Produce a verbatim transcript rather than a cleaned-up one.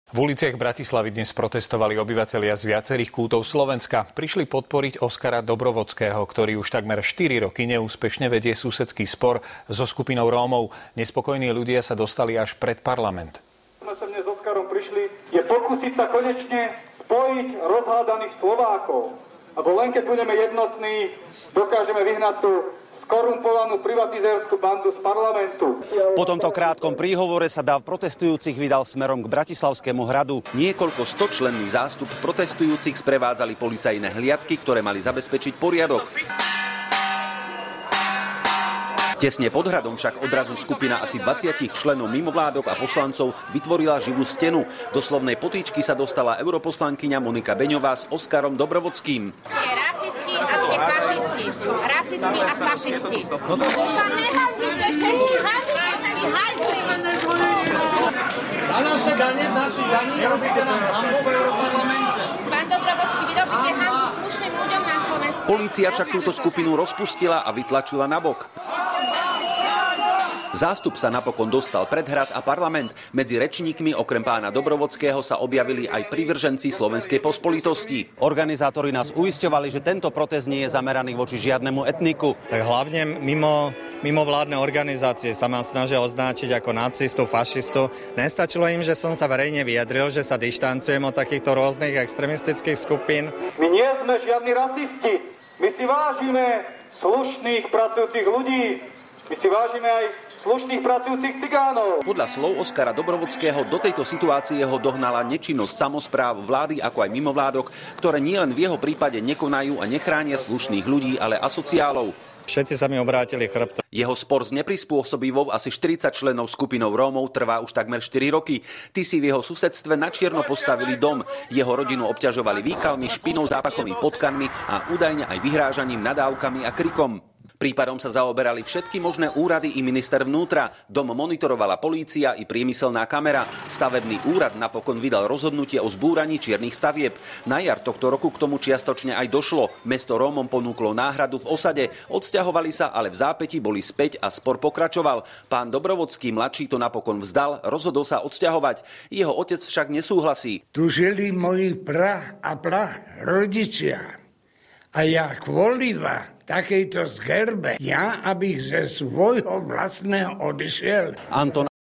V uliciach Bratislavy dnes protestovali obyvatelia z viacerých kútov Slovenska. Prišli podporiť Oskara Dobrovodského, ktorý už takmer štyri roky neúspešne vedie susedský spor so skupinou Rómov. Nespokojní ľudia sa dostali až pred parlament. My sa dnes s Oskarom prišli, je pokúsiť sa konečne spojiť rozhádaných Slovákov. Lebo len keď budeme jednotní, dokážeme vyhnať tú skorumpovanú privatizérskú bandu z parlamentu. Po tomto krátkom príhovore sa dáv protestujúcich vydal smerom k Bratislavskému hradu. Niekoľko stočlenný zástup protestujúcich sprevádzali policajné hliadky, ktoré mali zabezpečiť poriadok. Tesne pod hradom však odrazu skupina asi dvadsať členov mimovládok a poslancov vytvorila živú stenu. Do slovnej potýčky sa dostala europoslankyňa Monika Beňová s Oskarom Dobrovodským. Ste rasisti a ste fašisti. Rasisti a fašisti. A naše dane, z našich daní robíte nám hanbu v Europarlamente. Pán Dobrovodský, vy robíte hanbu slušným ľuďom na Slovensku. Polícia však túto skupinu rozpustila a vytlačila nabok. Zástup sa napokon dostal pred hrad a parlament. Medzi rečníkmi okrem pána Dobrovodského sa objavili aj privrženci slovenskej pospolitosti. Organizátori nás uisťovali, že tento protest nie je zameraný voči žiadnemu etniku. Tak hlavne mimo, mimovládne organizácie sa ma snažia označiť ako nacistu, fašistu. Nestačilo im, že som sa verejne vyjadril, že sa dištancujem od takýchto rôznych extremistických skupín. My nie sme žiadni rasisti. My si vážime slušných pracujúcich ľudí. My si vážime aj slušných pracujúcich cigánov. Podľa slov Oskara Dobrovodského do tejto situácie ho dohnala nečinnosť samospráv, vlády ako aj mimovládok, ktoré nielen v jeho prípade nekonajú a nechránia slušných ľudí, ale asociálov. Všetci sa mi obrátili chrbtom. Jeho spor s neprispôsobivou asi štyridsať členov skupinou Rómov trvá už takmer štyri roky. Tí si v jeho susedstve načierno postavili dom. Jeho rodinu obťažovali výkalmi, špinou, zápachovými potkanmi a údajne aj vyhrážaním, nadávkami a krikom. Prípadom sa zaoberali všetky možné úrady i minister vnútra. Dom monitorovala polícia i priemyselná kamera. Stavebný úrad napokon vydal rozhodnutie o zbúraní čiernych stavieb. Na jar tohto roku k tomu čiastočne aj došlo. Mesto Rómom ponúklo náhradu v osade. Odsťahovali sa, ale v zápäti boli späť a spor pokračoval. Pán Dobrovodský mladší to napokon vzdal, rozhodol sa odsťahovať. Jeho otec však nesúhlasí. Tu žili moji pra a pra rodičia. A ja kvôli takejto zgerbe, ja abych ze svojho vlastného odišiel. Anton